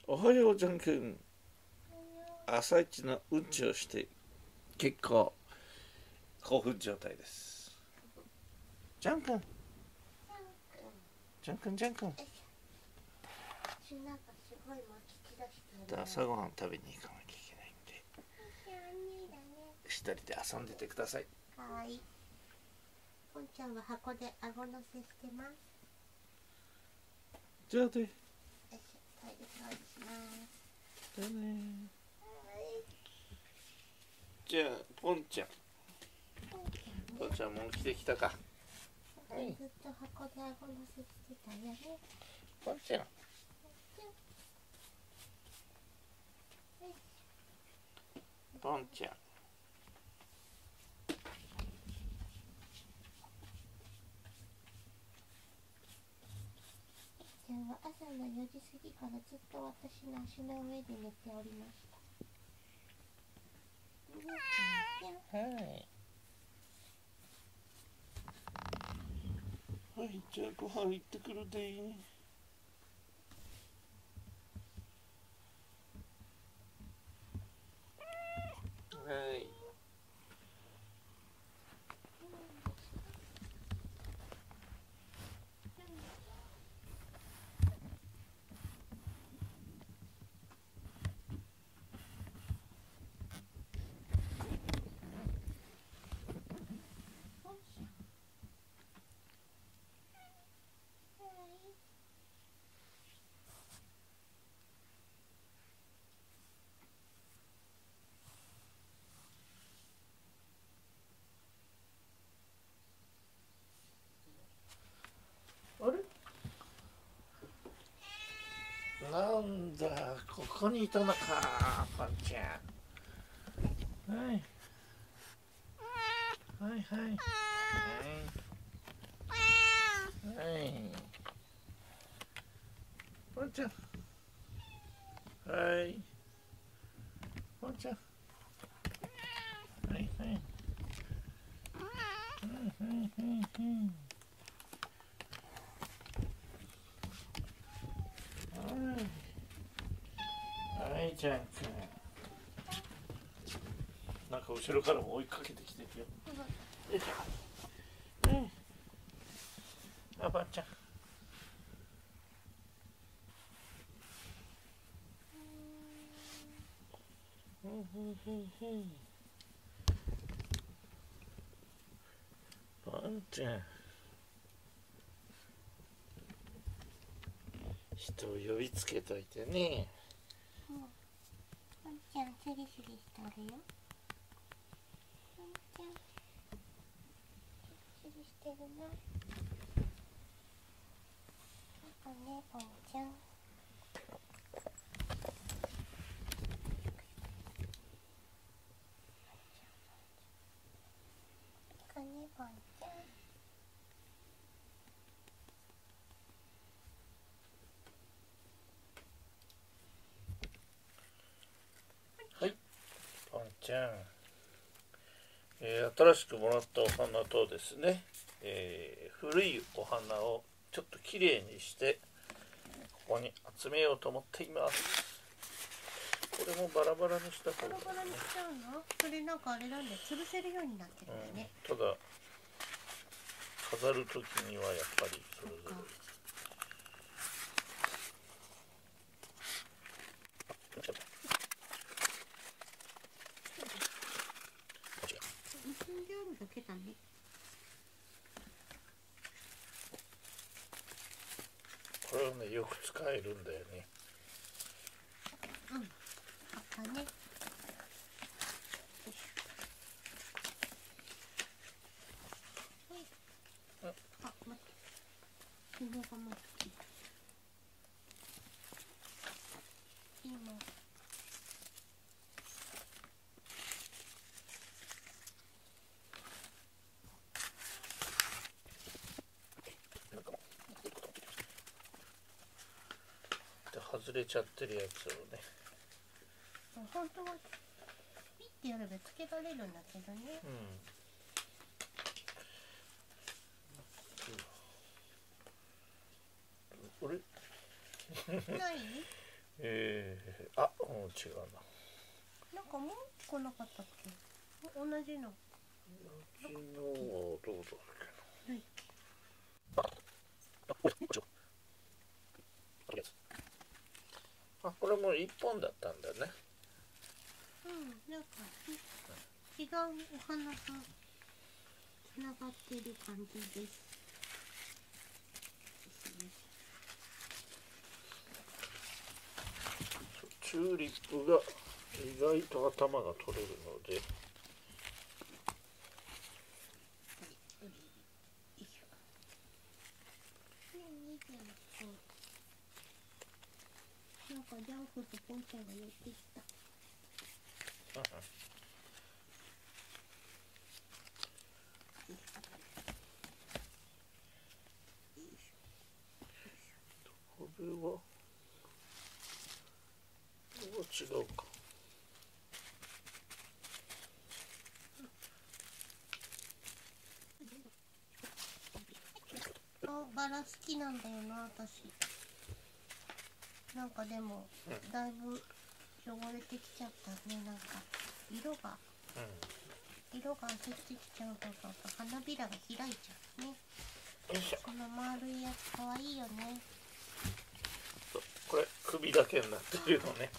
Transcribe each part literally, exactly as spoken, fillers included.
おはようじゃんくん。朝一のうんちをして結構興奮状態です。じゃんくん、じゃんくん、じゃんくん。朝ごはん食べに行かなきゃいけないんで、一人で遊んでてください。 はい。ぽんちゃんは箱で顎乗せしてます。 じゃあね。 トイレ掃除します。 じゃあね。じゃあポンちゃん。ポンちゃんもう来てきたか。 はい。ずっと箱で顎乗せしてたよね。 ポンちゃん。ポンちゃん。 ちゃんは朝のよじ過ぎからずっと私の足の上で寝ておりました。 はい。はい、じゃあご飯行ってくるで。はい。あれ？なんだ、ここにいたのか、パンちゃん。はい。はいはい。はい。はい。パンちゃん。はい。パンちゃん。はいはい。はいはいはいはい。はい、じゃんくん。なんか後ろからも追いかけてきてるよ。よいしょ。うん。あ、パンちゃん。ふんふんふんふん。パンちゃん。人を呼びつけといてね。 うん。ぽんちゃん、スリスリしておるよ。ぽんちゃん、スリスリしてるな。なんかね、ぽんちゃん。かね、ぽんちゃん。 はい、パンちゃん。えー、新しくもらったお花とですね、えー、古いお花をちょっときれいにしてここに集めようと思っています。これもバラバラにした方がいい、ね、 バラバラにしちゃうの？それなんかあれなんで潰せるようになってるんだね、 うん、ただ飾る時にはやっぱりそれぞれ結んであるだけだね。 これはねよく使えるんだよね。 うん、葉っぱね。あ、待って。紐がまだ切る。紐。 外れちゃってるやつをね。 本当はピッてやればつけられるんだけどね。 うん。あれ？ ない？ えー、あ、うん、違うな。 なんかもう一個なかったっけ？同じの。 昨日はどうだっけな。 はい。 あ、これも一本だったんだね。 うん、なんか違うお花がつながってる感じです。ですね。 チューリップが意外と頭が取れるので。 なんかジャンプとポンちゃんが寄ってきた。 これはこれは違うか。 あ、バラ好きなんだよな、私。なんかでも、 うん、 だいぶ汚れてきちゃったね。なんか色が、うん、色が焦ってきちゃうと花びらが開いちゃうね。この丸いやつかわいいよね。 これ首だけになってるのね。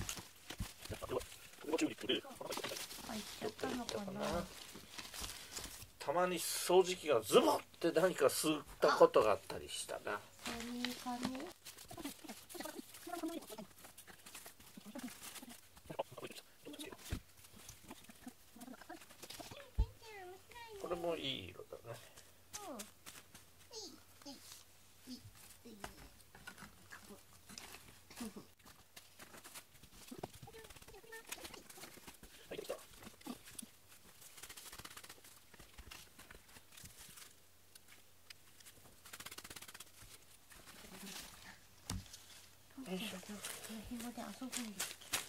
入っちゃったのかな。 たまに掃除機がズボって何か吸ったことがあったりしたな。 そういう感じ。 これもいい色だね。 うん。この紐で遊ぶんですけど。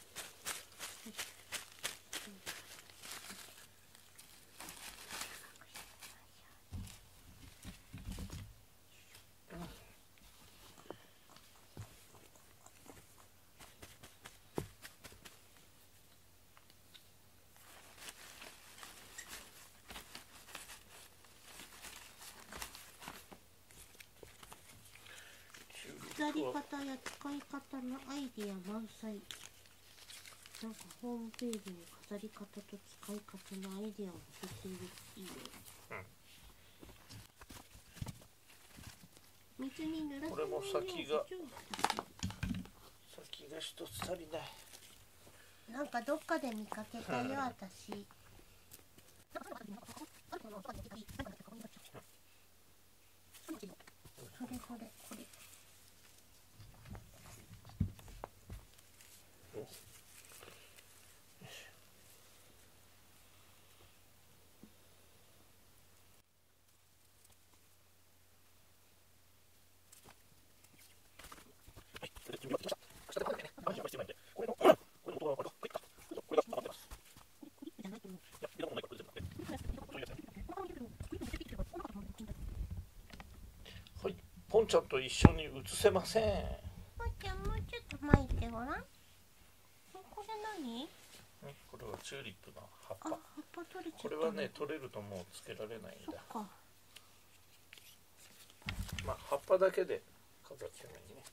飾り方や使い方のアイディア満載。なんかホームページに飾り方と使い方のアイディアを載せている。いいね。うん、水に濡らさないように。 これも先が先が一つ足りない。 なんかどっかで見かけたよ、私。それこれこれ。 はい、ポンちゃんと一緒に写せません。 ポンちゃんもうちょっと巻いてごらん。これ何？ これはチューリップの葉っぱ。 あ、葉っぱ取れちゃった。 これはね、取れるともうつけられないんだ。 そっか。 まあ葉っぱだけで飾ってもいいね。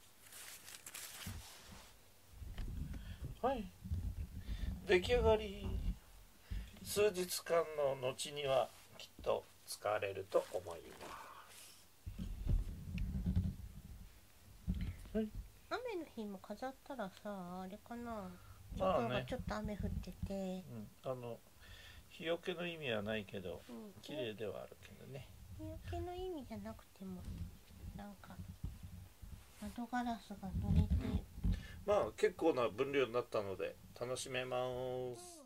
はい、出来上がり。数日間の後にはきっと使われると思います。はい、 雨の日も飾ったらさ、あれかな、 まあね、 外がちょっと雨降ってて、 うん、あの日よけの意味はないけど、 うん、 綺麗ではあるけどね。 日よけの意味じゃなくてもなんか窓ガラスが濡れて、 まあ結構な分量になったので楽しめます。